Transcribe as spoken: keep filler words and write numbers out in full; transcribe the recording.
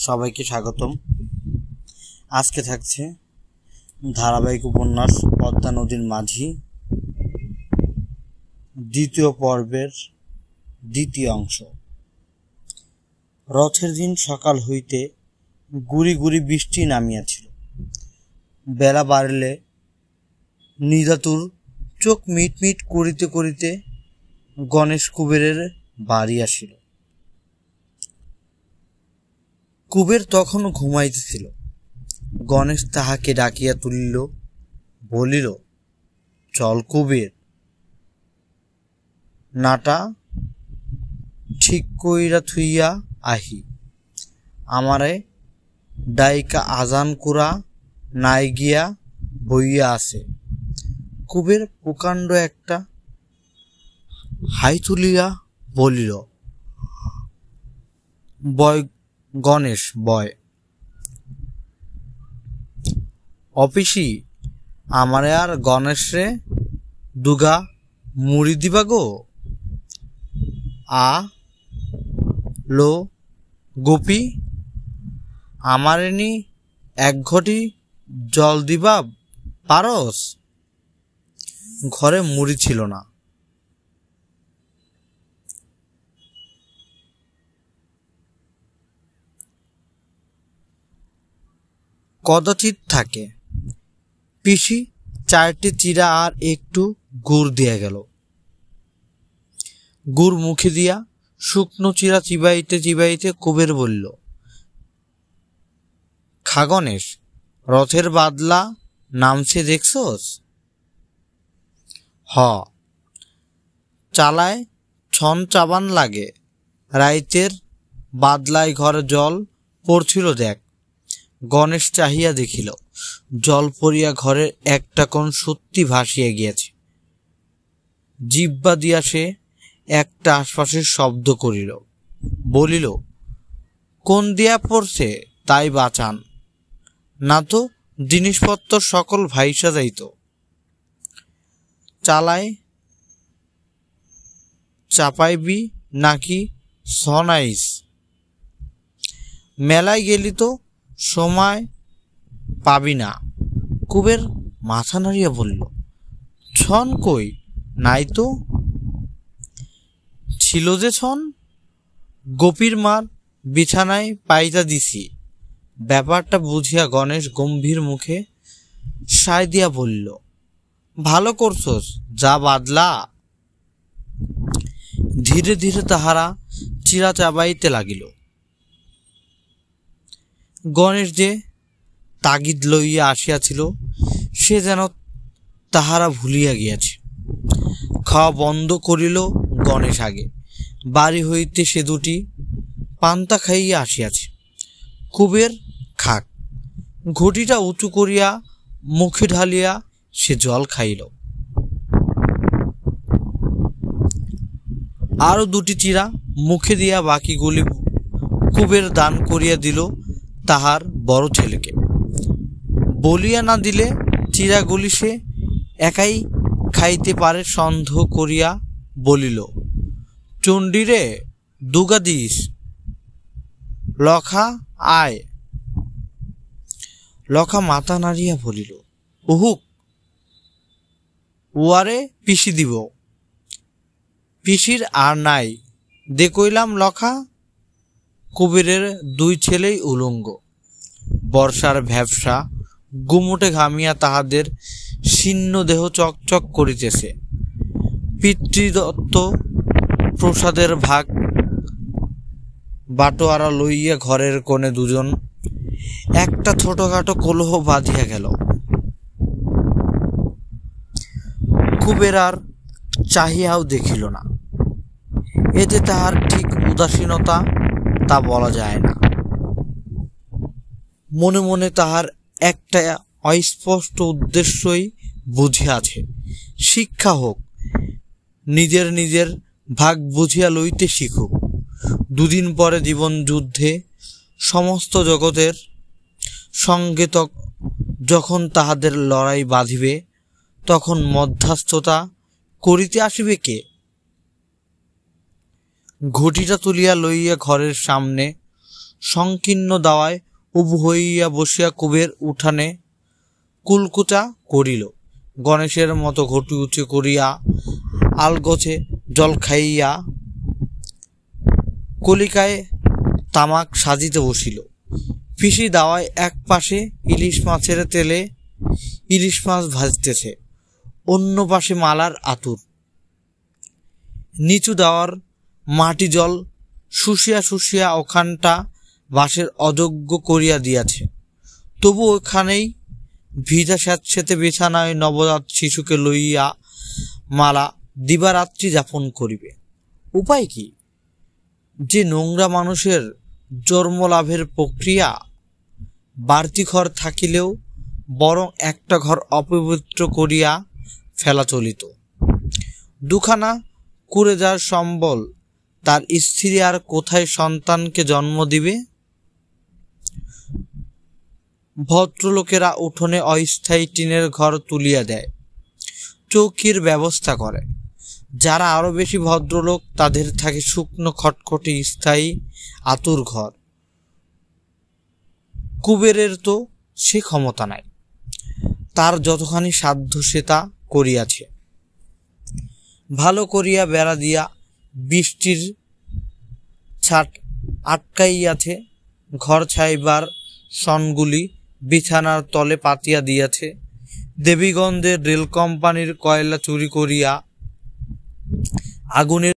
সবাইকে স্বাগতম। আজকে থাকছে ধারাবাহিক উপন্যাস পদ্মা নদীর মাঝি দ্বিতীয় পর্বের দ্বিতীয় অংশ। রথের দিন সকাল হইতে গুড়ি গুড়ি বৃষ্টি নামিয়াছিল। বেলা বাড়লে নিদাতুর চোখ মিট মিট করিতে করিতে গণেশ কুবেরের বাড়ি আসিল। কুবের তখনও ঘুমাইতেছিল। গণেশ তাহাকে ডাকিয়া তুলিল, বলিল, চল কুবের, নাটা ঠিক কইরা থুইয়া আহি। আমারে ডাইকা আজান কুরা নাই গিয়া বইয়া আছে। কুবের প্রকাণ্ড একটা হাই তুলিয়া বলিল, বয় গণেশ বয়। অপিসি আমারে আর গণেশ রে দুগা মুড়ি দিবা গো। আ লো গোপী, আমারে নি এক ঘটি জল দিবা পারস? ঘরে মুড়ি ছিল না। কদাচিৎ থাকে। পিসি চারটি চিরা আর একটু গুড় দিয়া গেল। গুড় মুখে দিয়া শুকনো চিরা চিবাইতে চিবাইতে কুবের বলল, খা গণেশ, রথের বাদলা নামছে দেখছস? হ, চালায় ছন চাবান লাগে। রাইতের বাদলায় ঘরে জল পড়ছিল দেখ। গণেশ চাহিয়া দেখিল, জল পড়িয়া ঘরের একটা কোণ সত্যি ভাসিয়া গিয়াছে। জিহ্বা দিয়া সে একটা আশপাশের শব্দ করিল, বলিল, কোন দিয়া পড়ছে তাই বাঁচান, না তো জিনিসপত্র সকল ভাইসা যাইত। চালায় চাপাইবি নাকি সনাইস? মেলায় গেলি তো সময় পাবি না। কুবের মাথা নাড়িয়া বলল, ছন কই? নাই তো। ছিল যে ছন, গোপীর মার বিছানায় পাইতা দিছি। ব্যাপারটা বুঝিয়া গণেশ গম্ভীর মুখে সায় দিয়া বলল, ভালো করছস, যা বাদলা। ধীরে ধীরে তাহারা চিরা চাবাইতে লাগিল। গণেশ যে তাগিদ লইয়া আসিয়াছিল সে যেন তাহারা ভুলিয়া গিয়াছে। খাওয়া বন্ধ করিল গণেশ আগে। বাড়ি হইতে সে দুটি পান্তা খাইয়া আসিয়াছে। কুবের খাক। ঘটিটা উঁচু করিয়া মুখে ঢালিয়া সে জল খাইল। আরো দুটি চিরা মুখে দিয়া বাকিগুলি কুবের দান করিয়া দিল তাহার বড় ছেলেকে। বলিয়া না দিলে চিরাগুলি সে একাই খাইতে পারে সন্দেহ করিয়া বলিল, চণ্ডীরে দুগা দিস, লখা আয়। লখা মাথা নাড়িয়া বলিল, উহুক, উয়ারে পিসি দিব। পিসির আর নাই দে কইলাম লখা। কুবেরের দুই ছেলেই উলঙ্গ। বর্ষার ভ্যাবসা গুমুটে ঘামিয়া তাহাদের শীর্ণ দেহ চকচক করিতেছে। পিতৃদত্ত প্রসাদের ভাগ বাটোয়ারা লইয়া ঘরের কোণে দুজন একটা ছোটখাটো কলহ বাঁধিয়া গেল। কুবের আর চাহিয়াও দেখিল না। এতে তাহার ঠিক উদাসীনতা তা বলা যায় না। মনে মনে তাহার একটা অস্পষ্ট উদ্দেশ্যই বুঝিয়াছে, শিক্ষা হোক, নিজের নিজের ভাগ বুঝিয়া লইতে শিখুক। দুদিন পরে জীবন যুদ্ধে সমস্ত জগতের সঙ্গে যখন তাহাদের লড়াই বাঁধিবে তখন মধ্যস্থতা করিতে আসিবে কে? ঘটিটা তুলিয়া লইয়া ঘরের সামনে সংকীর্ণ দাওয়ায় উবু হইয়া বসিয়া কুবের উঠানে কুলকুচা করিল। গণেশের মতো ঘটি উঁচু করিয়া আলগোছে জল খাইয়া কলিকায় তামাক সাজিতে বসিল। পিসি দাওয়ায় এক পাশে ইলিশ মাছের তেলে ইলিশ মাছ ভাজতেছে, অন্য পাশে মালার আতুর। নিচু দাওয়ার মাটি জল শুষিয়া শুষিয়া ওখানটা বাঁশের অযোগ্য করিয়া দিয়াছে। তবু ওখানেই ভিজা স্যাঁতসেঁতে বিছানায় নবজাত শিশুকে লইয়া মালা দিবারাত্রি যাপন করিবে। উপায় কি? যে নোংরা মানুষের জন্ম লাভের প্রক্রিয়া। বাড়তি ঘর থাকিলেও বরং একটা ঘর অপবিত্র করিয়া ফেলা চলিত। দুখানা কুড়ে যার সম্বল তার স্ত্রী আর কোথায় সন্তানকে জন্ম দিবে? ভদ্রলোকেরা উঠোনে অস্থায়ী টিনের ঘর তুলিয়া দেয়, চৌকির ব্যবস্থা করে। যারা আরো বেশি ভদ্রলোক তাদের থাকে শুকনো খটখটে স্থায়ী আতুর ঘর। কুবেরের তো সে ক্ষমতা নাই, তার যতখানি সাধ্য সে তা করিয়াছে। ভালো করিয়া বেড়া দিয়া বৃষ্টির ছাট আটকাইয়াছে, ঘর ছাইবার সনগুলি বিছানার তলে পাতিয়া দিয়াছে। দেবীগঞ্জের রেল কোম্পানির কয়লা চুরি করিয়া আগুনের